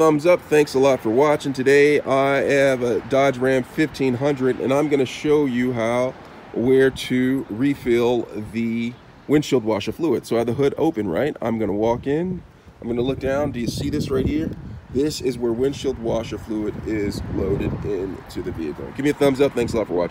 thumbs up. Thanks a lot for watching. Today I have a Dodge Ram 1500 and I'm going to show you where to refill the windshield washer fluid. So I have the hood open, right? I'm going to walk in. I'm going to look down. Do you see this right here? This is where windshield washer fluid is loaded into the vehicle. Give me a thumbs up. Thanks a lot for watching.